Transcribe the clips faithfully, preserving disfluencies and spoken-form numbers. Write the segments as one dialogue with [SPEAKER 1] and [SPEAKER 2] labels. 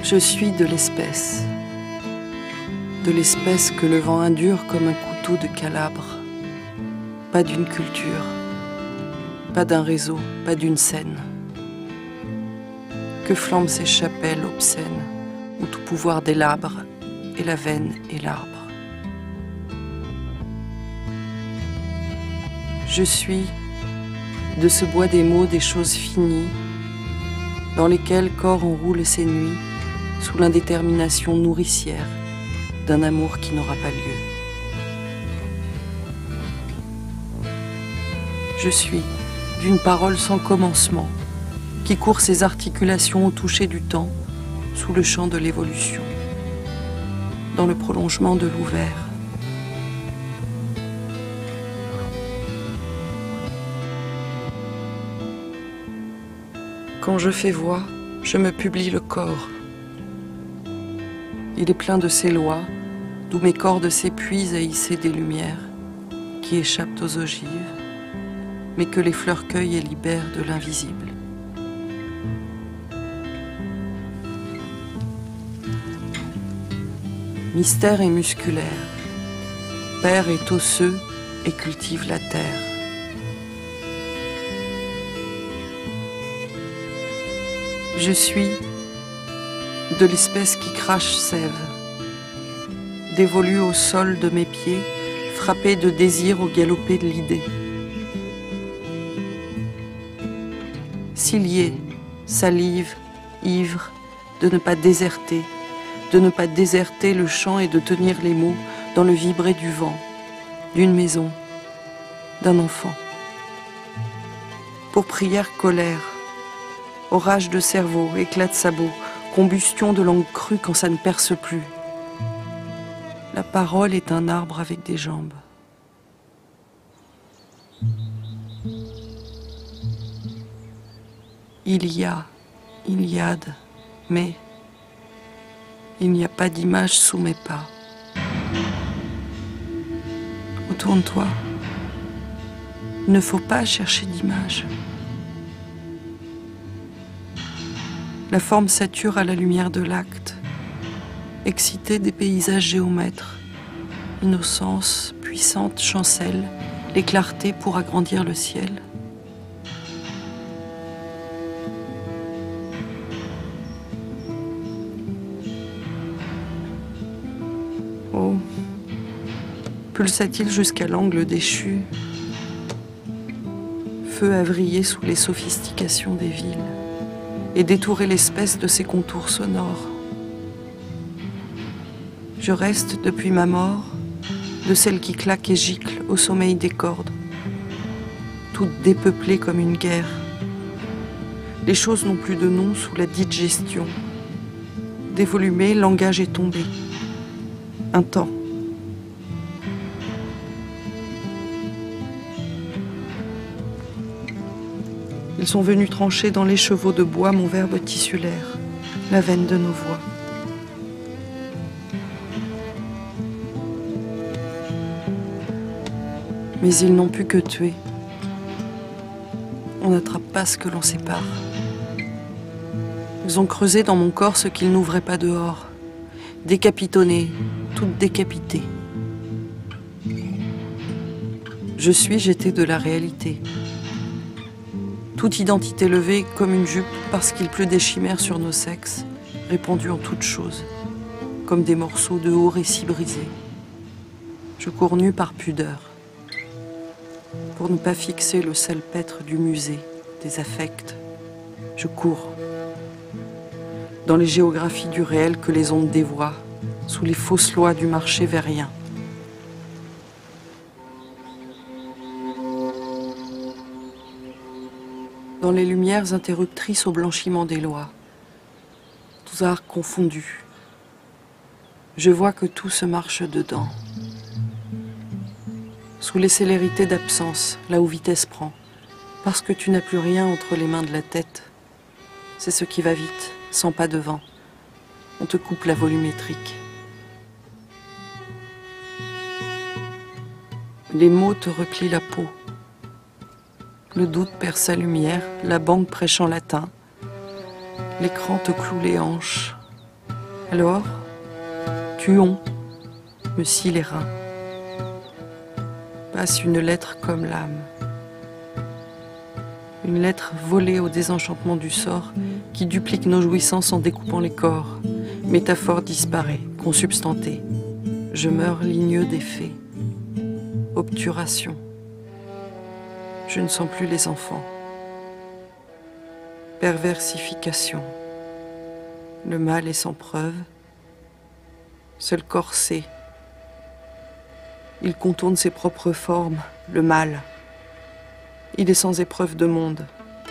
[SPEAKER 1] Je suis de l'espèce, de l'espèce que le vent indure comme un couteau de Calabre. Pas d'une culture, pas d'un réseau, pas d'une scène. Que flambent ces chapelles obscènes où tout pouvoir délabre et la veine et l'arbre. Je suis de ce bois des mots des choses finies dans lesquelles corps enroule ses nuits sous l'indétermination nourricière d'un amour qui n'aura pas lieu. Je suis d'une parole sans commencement qui court ses articulations au toucher du temps sous le champ de l'évolution, dans le prolongement de l'ouvert. Quand je fais voix, je me publie le corps. Il est plein de ces lois, d'où mes cordes s'épuisent à hisser des lumières qui échappent aux ogives, mais que les fleurs cueillent et libèrent de l'invisible. Mystère est musculaire, père est osseux et cultive la terre. Je suis de l'espèce qui crache sève, dévolue au sol de mes pieds, frappée de désir au galopé de l'idée. Cilier, salive, ivre, de ne pas déserter, de ne pas déserter le chant et de tenir les mots dans le vibrer du vent, d'une maison, d'un enfant. Pour prière, colère, orage de cerveau, éclat de sabot, combustion de langue crue quand ça ne perce plus. La parole est un arbre avec des jambes. Il y a, Iliade, mais il n'y a pas d'image sous mes pas. Retourne-toi. Il ne faut pas chercher d'image. La forme sature à la lumière de l'acte, excitée des paysages géomètres, innocence puissante chancelle, les clartés pour agrandir le ciel. Oh, pulsa-t-il jusqu'à l'angle déchu, feu à vriller sous les sophistications des villes et détourer l'espèce de ses contours sonores. Je reste depuis ma mort de celle qui claque et gicle au sommeil des cordes, toute dépeuplée comme une guerre. Les choses n'ont plus de nom sous la dite gestion. Dévolumé, langage est tombé. Un temps. Ils sont venus trancher dans l'écheveau de bois mon verbe tissulaire, la veine de nos voix. Mais ils n'ont pu que tuer. On n'attrape pas ce que l'on sépare. Ils ont creusé dans mon corps ce qu'ils n'ouvraient pas dehors, décapitonné, toute décapitée. Je suis jeté de la réalité. Toute identité levée comme une jupe parce qu'il pleut des chimères sur nos sexes, répandues en toutes choses, comme des morceaux de hauts récits brisés. Je cours nu par pudeur, pour ne pas fixer le salpêtre du musée, des affects. Je cours, dans les géographies du réel que les ondes dévoient, sous les fausses lois du marché verrien. Dans les lumières interruptrices au blanchiment des lois, tous arts confondus, je vois que tout se marche dedans. Sous les célérités d'absence, là où vitesse prend, parce que tu n'as plus rien entre les mains de la tête. C'est ce qui va vite, sans pas de vent. On te coupe la volumétrique. Les mots te replient la peau. Le doute perd sa lumière, la banque prêche en latin. L'écran te cloue les hanches. Alors, tuons, me scie les reins. Passe une lettre comme l'âme. Une lettre volée au désenchantement du sort qui duplique nos jouissances en découpant les corps. Métaphore disparaît, consubstanté. Je meurs ligneux des faits. Obturation. Je ne sens plus les enfants. Perversification. Le mal est sans preuve. Seul corps sait. Il contourne ses propres formes, le mal. Il est sans épreuve de monde.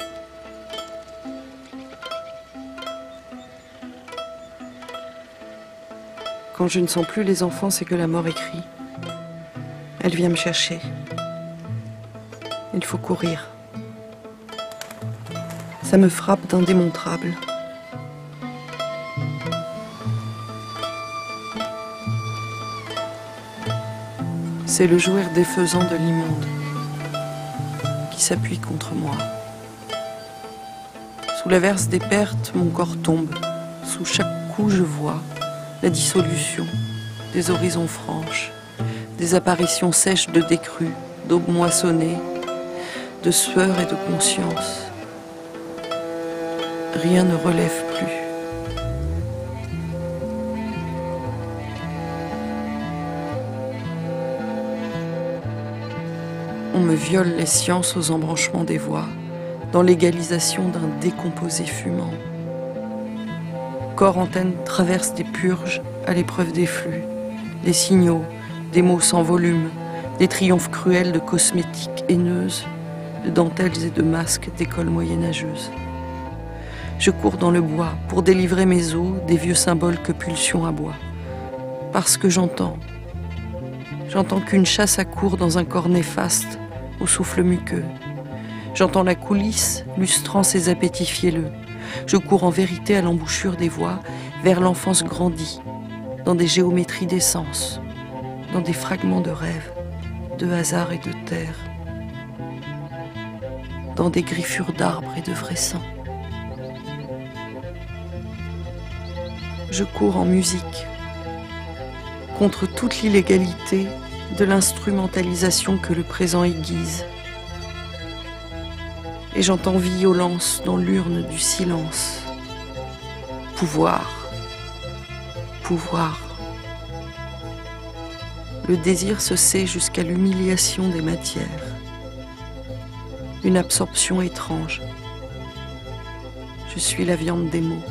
[SPEAKER 1] Quand je ne sens plus les enfants, c'est que la mort écrit. Elle vient me chercher. Il faut courir. Ça me frappe d'indémontrable. C'est le jouir défaisant de l'immonde qui s'appuie contre moi. Sous l'averse des pertes, mon corps tombe. Sous chaque coup, je vois la dissolution des horizons franches, des apparitions sèches de décrus, d'aubes moissonnées, de sueur et de conscience. Rien ne relève plus. On me viole les sciences aux embranchements des voies, dans l'égalisation d'un décomposé fumant. Corps antenne traverse des purges à l'épreuve des flux, des signaux, des mots sans volume, des triomphes cruels de cosmétiques haineuses, de dentelles et de masques d'écoles moyenâgeuses. Je cours dans le bois pour délivrer mes os des vieux symboles que pulsion aboie. Parce que j'entends, j'entends qu'une chasse accourt dans un corps néfaste, au souffle muqueux. J'entends la coulisse lustrant ses appétits fielleux. Je cours en vérité à l'embouchure des voies, vers l'enfance grandie, dans des géométries d'essence, dans des fragments de rêve, de hasard et de terre, dans des griffures d'arbres et de vrai sang. Je cours en musique, contre toute l'illégalité de l'instrumentalisation que le présent aiguise. Et j'entends violence dans l'urne du silence. Pouvoir, pouvoir. Le désir se sait jusqu'à l'humiliation des matières. Une absorption étrange. Je suis la viande des mots.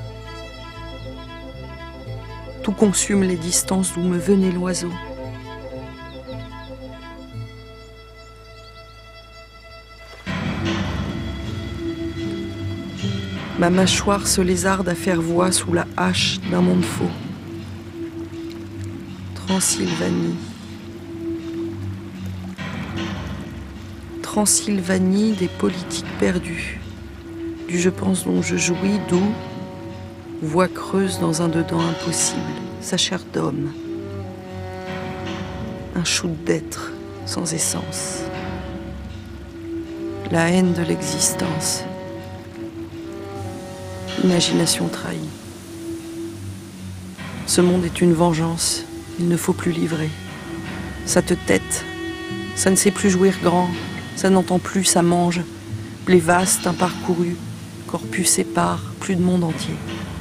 [SPEAKER 1] Tout consume les distances d'où me venait l'oiseau. Ma mâchoire se lézarde à faire voix sous la hache d'un monde faux. Transylvanie. Transylvanie des politiques perdues, du je pense dont je jouis, d'où, voix creuse dans un dedans impossible, sa chair d'homme. Un shoot d'être sans essence. La haine de l'existence. Imagination trahie. Ce monde est une vengeance, il ne faut plus livrer. Ça te tête, ça ne sait plus jouir grand, ça n'entend plus, ça mange. Blé vaste, imparcouru, corpus épars, plus de monde entier.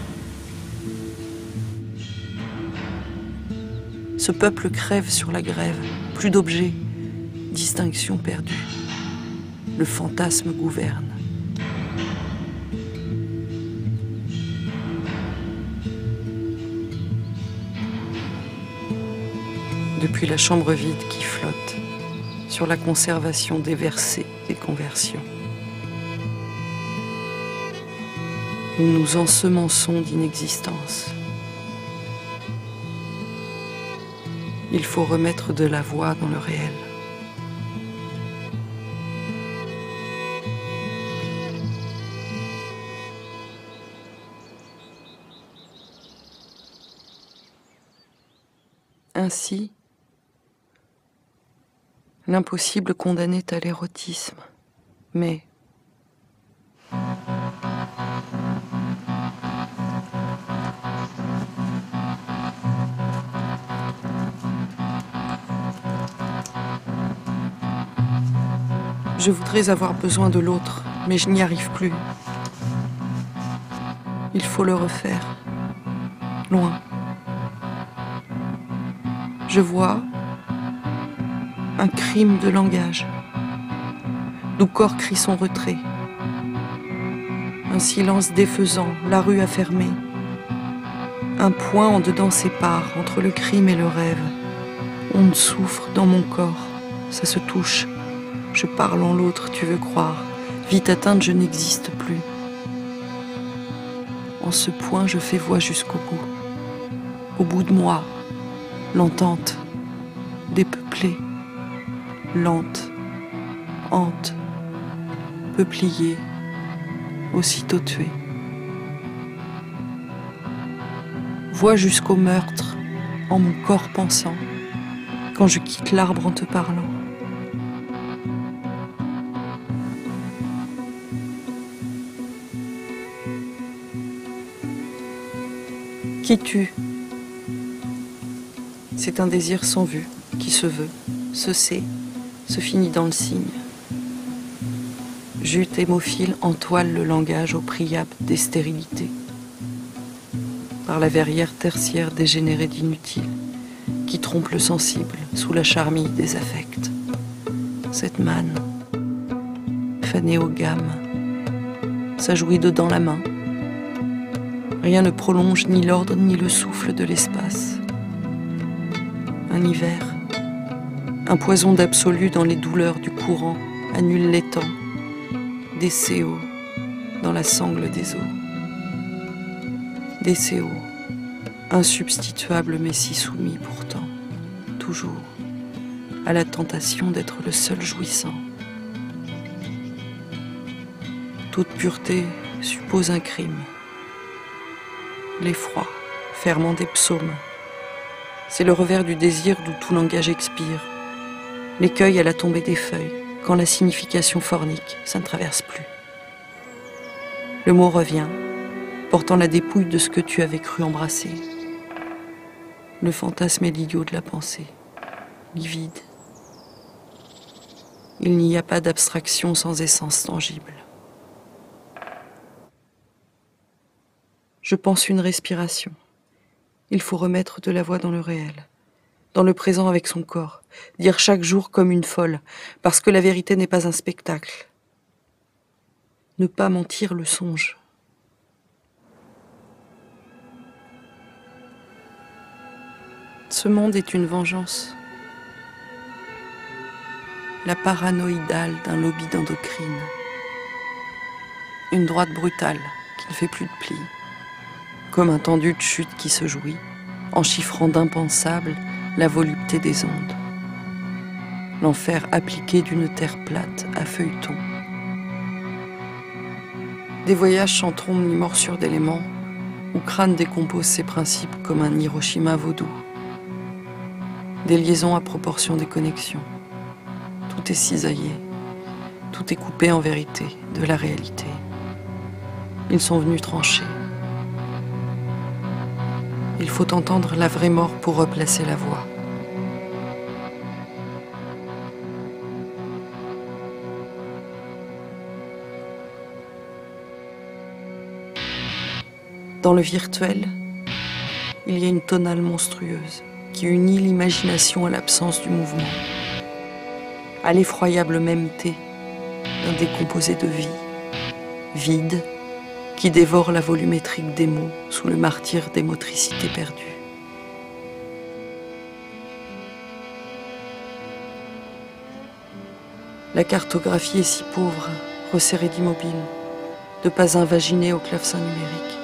[SPEAKER 1] Ce peuple crève sur la grève, plus d'objets, distinction perdue. Le fantasme gouverne. Depuis la chambre vide qui flotte sur la conservation des versets des conversions. Nous nous ensemençons d'inexistence. Il faut remettre de la voix dans le réel. Ainsi, l'impossible condamnait à l'érotisme, mais Je voudrais avoir besoin de l'autre, mais je n'y arrive plus. Il faut le refaire. Loin. Je vois un crime de langage. Nos corps crient son retrait. Un silence défaisant, la rue a fermé. Un point en dedans sépare entre le crime et le rêve. On souffre dans mon corps, ça se touche. Je parle en l'autre, tu veux croire. Vite atteinte, je n'existe plus. En ce point, je fais voix jusqu'au bout. Au bout de moi, l'entente, dépeuplée, lente, hante, peuplier, aussitôt tué. Voix jusqu'au meurtre, en mon corps pensant, quand je quitte l'arbre en te parlant. Qui tue? C'est un désir sans vue, qui se veut, se sait, se finit dans le signe. Jute hémophile entoile le langage au priable des stérilités. Par la verrière tertiaire dégénérée d'inutile, qui trompe le sensible sous la charmille des affects. Cette manne, fanée aux gammes, s'ajouit dedans la main. Rien ne prolonge ni l'ordre ni le souffle de l'espace. Un hiver, un poison d'absolu dans les douleurs du courant annule les temps, des C O dans la sangle des eaux. Des C O, insubstituables mais si soumis pourtant, toujours, à la tentation d'être le seul jouissant. Toute pureté suppose un crime. L'effroi, ferment des psaumes. C'est le revers du désir d'où tout langage expire. L'écueil à la tombée des feuilles, quand la signification fornique, ça ne traverse plus. Le mot revient, portant la dépouille de ce que tu avais cru embrasser. Le fantasme est l'idiot de la pensée, livide. Il n'y a pas d'abstraction sans essence tangible. Je pense une respiration. Il faut remettre de la voix dans le réel, dans le présent avec son corps, dire chaque jour comme une folle, parce que la vérité n'est pas un spectacle. Ne pas mentir le songe. Ce monde est une vengeance. La paranoïdale d'un lobby d'endocrine. Une droite brutale qui ne fait plus de plis. Comme un tendu de chute qui se jouit, en chiffrant d'impensable la volupté des ondes. L'enfer appliqué d'une terre plate à feuilleton. Des voyages sans trombe ni morsure d'éléments, où crâne décompose ses principes comme un Hiroshima vaudou. Des liaisons à proportion des connexions. Tout est cisaillé, tout est coupé en vérité de la réalité. Ils sont venus trancher. Il faut entendre la vraie mort pour replacer la voix. Dans le virtuel, il y a une tonale monstrueuse qui unit l'imagination à l'absence du mouvement, à l'effroyable mêmeté d'un décomposé de vie, vide, qui dévore la volumétrique des mots sous le martyre des motricités perdues. La cartographie est si pauvre, resserrée d'immobile, de pas invaginer au clavecin numérique.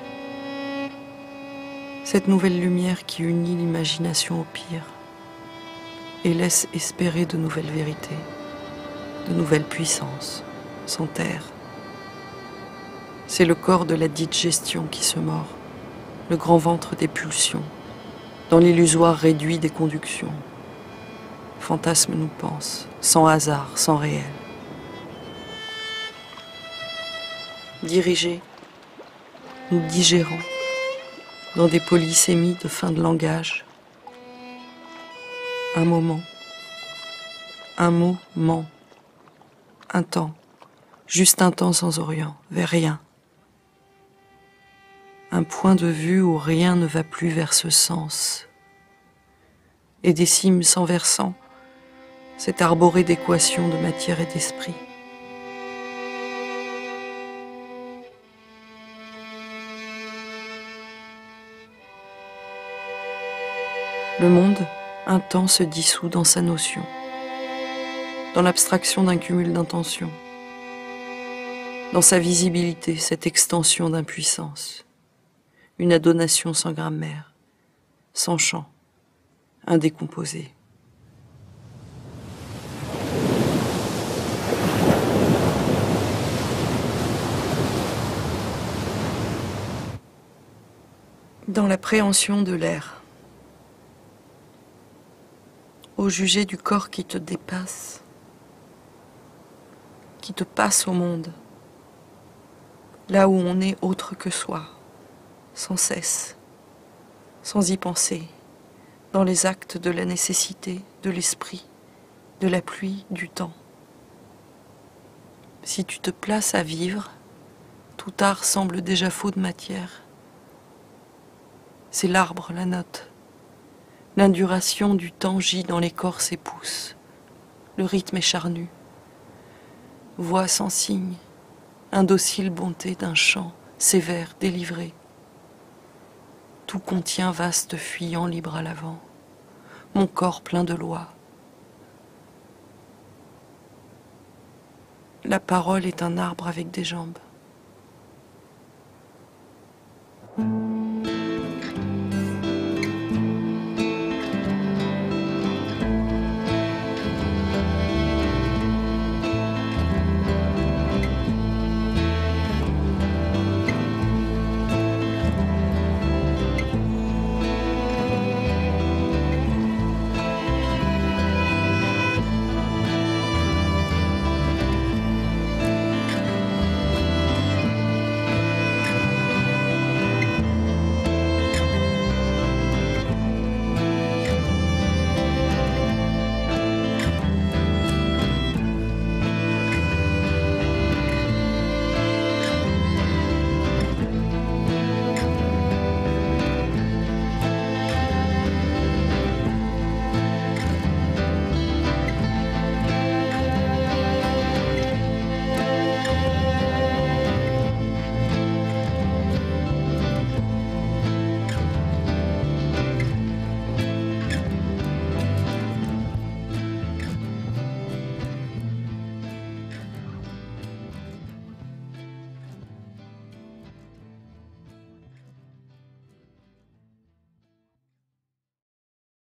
[SPEAKER 1] Cette nouvelle lumière qui unit l'imagination au pire et laisse espérer de nouvelles vérités, de nouvelles puissances, sans terre. C'est le corps de la dite gestion qui se mord, le grand ventre des pulsions, dans l'illusoire réduit des conductions. Fantasme nous pense, sans hasard, sans réel. Dirigés, nous digérons, dans des polysémies de fin de langage. Un moment, un mot ment, Un temps, juste un temps sans Orient, vers rien. Un point de vue où rien ne va plus vers ce sens. Et des cimes sans versant, cette arborée d'équations de matière et d'esprit. Le monde, un temps, se dissout dans sa notion, dans l'abstraction d'un cumul d'intentions, dans sa visibilité, cette extension d'impuissance, une adonation sans grammaire, sans chant, indécomposée. Dans l'appréhension de l'air, au juger du corps qui te dépasse, qui te passe au monde, là où on est autre que soi, sans cesse, sans y penser, dans les actes de la nécessité, de l'esprit, de la pluie, du temps. Si tu te places à vivre, tout art semble déjà faux de matière. C'est l'arbre, la note. L'induration du temps gît dans l'écorce et pousse. Le rythme est charnu. Voix sans signe, indocile bonté d'un chant sévère, délivré. Tout contient vaste fuyant libre à l'avant. Mon corps plein de lois. La parole est un arbre avec des jambes.